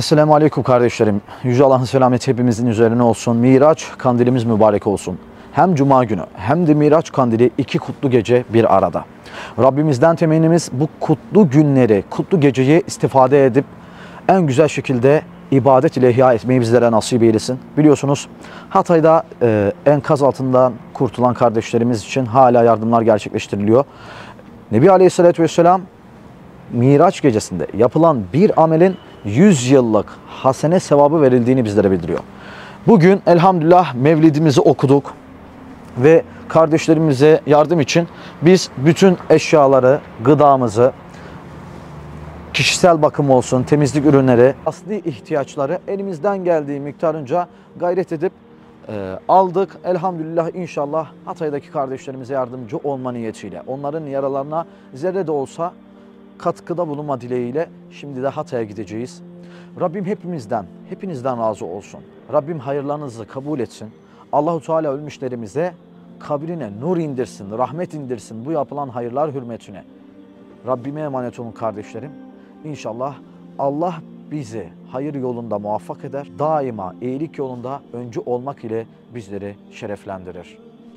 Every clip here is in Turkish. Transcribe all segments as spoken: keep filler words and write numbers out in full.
Esselamu Aleyküm kardeşlerim. Yüce Allah'ın selameti hepimizin üzerine olsun. Miraç kandilimiz mübarek olsun. Hem Cuma günü hem de Miraç kandili iki kutlu gece bir arada. Rabbimizden temennimiz bu kutlu günleri, kutlu geceyi istifade edip en güzel şekilde ibadet ile ihya etmeyi bizlere nasip eylesin. Biliyorsunuz Hatay'da e, enkaz altından kurtulan kardeşlerimiz için hala yardımlar gerçekleştiriliyor. Nebi Aleyhisselatü Vesselam Miraç gecesinde yapılan bir amelin yüz yıllık hasene sevabı verildiğini bizlere bildiriyor. Bugün elhamdülillah mevlidimizi okuduk ve kardeşlerimize yardım için biz bütün eşyaları, gıdamızı, kişisel bakım olsun, temizlik ürünleri, asli ihtiyaçları elimizden geldiği miktarınca gayret edip e, aldık. Elhamdülillah inşallah Hatay'daki kardeşlerimize yardımcı olma niyetiyle, onların yaralarına zerre de olsa katkıda bulunma dileğiyle şimdi de Hatay'a gideceğiz. Rabbim hepimizden, hepinizden razı olsun. Rabbim hayırlarınızı kabul etsin. Allahu Teala ölmüşlerimize kabrine nur indirsin, rahmet indirsin bu yapılan hayırlar hürmetine. Rabbime emanet olun kardeşlerim. İnşallah Allah bizi hayır yolunda muvaffak eder. Daima iyilik yolunda öncü olmak ile bizleri şereflendirir.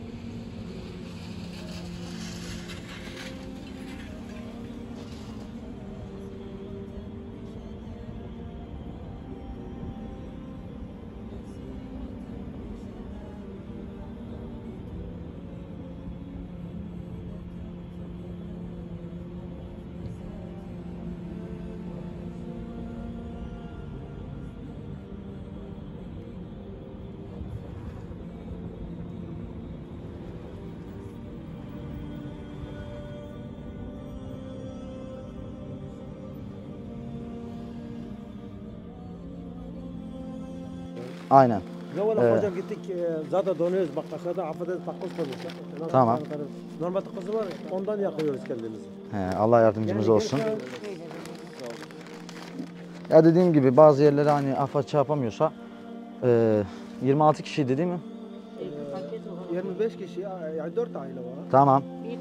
Aynen. Ya valla Ee, hocam gittik e, zaten donuyoruz bak aşağıda affedersin takoz koyduk. Tamam. Normal takozu var ondan yakıyoruz kendimizi. He, Allah yardımcımız Yani olsun. gerçekten- Ya dediğim gibi bazı yerlere hani afat şey yapamıyorsa e, yirmi altı kişiydi değil mi? e, yirmi beş kişi yani dört aile var. Tamam.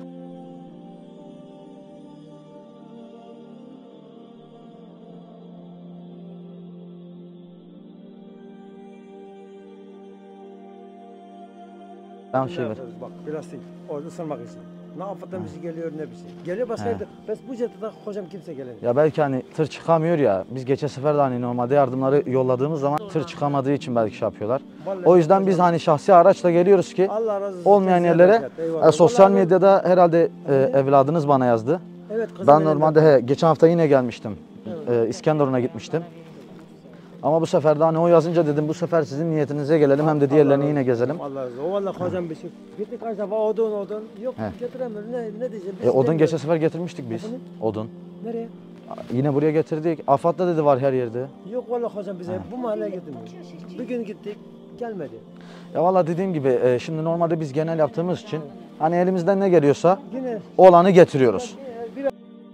Tamam şey Ne ver. yapıyoruz bak plastik orada ısınmak için. Ne afattan bir şey geliyor ne bir şey. Geliyor başkaydı. Biz bu cephede hocam kimse gelemiyor. Ya belki hani tır çıkamıyor ya. Biz geçen sefer de hani normalde yardımları yolladığımız zaman tır çıkamadığı için belki şey yapıyorlar. Vallahi O yüzden biz hocam, hani şahsi araçla geliyoruz ki Allah razı olsun. olmayan Kendisine yerlere bereket, eyvallah. e, sosyal Vallahi- medyada herhalde e, evladınız bana yazdı. Evet, kızım Ben elimde. normalde he, geçen hafta yine gelmiştim. E, İskenderun'a gitmiştim. Ama bu sefer de hani o yazınca dedim bu sefer sizin niyetinize gelelim hem de diğerlerini yine gezelim. Allah razı olsun. O vallahi hocam bir şey. Gittik acaba odun odun. Yok He. getiremiyoruz. Ne, ne diyeceğim? Biz E, odun demiyoruz. geçen sefer getirmiştik biz. Efendim? Odun. Nereye? Yine buraya getirdik. Afat'ta dedi var her yerde. Yok vallahi hocam bize bu mahalleye getirmiyor. Bir gün gittik gelmedi. Ya valla dediğim gibi e, şimdi normalde biz genel yaptığımız için hani elimizden ne geliyorsa Yine olanı getiriyoruz. bir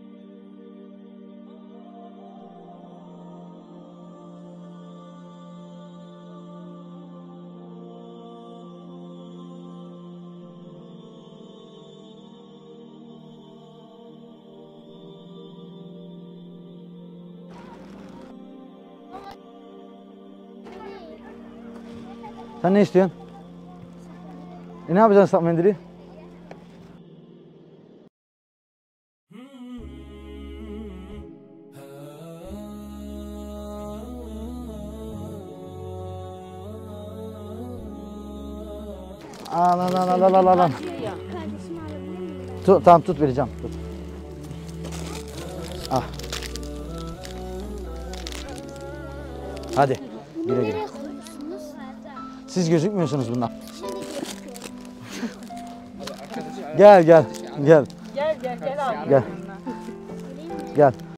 Sen ne istiyorsun? E ne yapacaksın ıslak mendili? Al al al al al al al. Kardeşim alabilir miyim? Tut, tamam tut vereceğim. Tut. Ah. Hadi. Güle güle. Nereye koyuyorsunuz? Siz gözükmüyorsunuz bundan. Şimdi gözüküyor. Gel gel gel Gel gel gel abi. gel. Gel.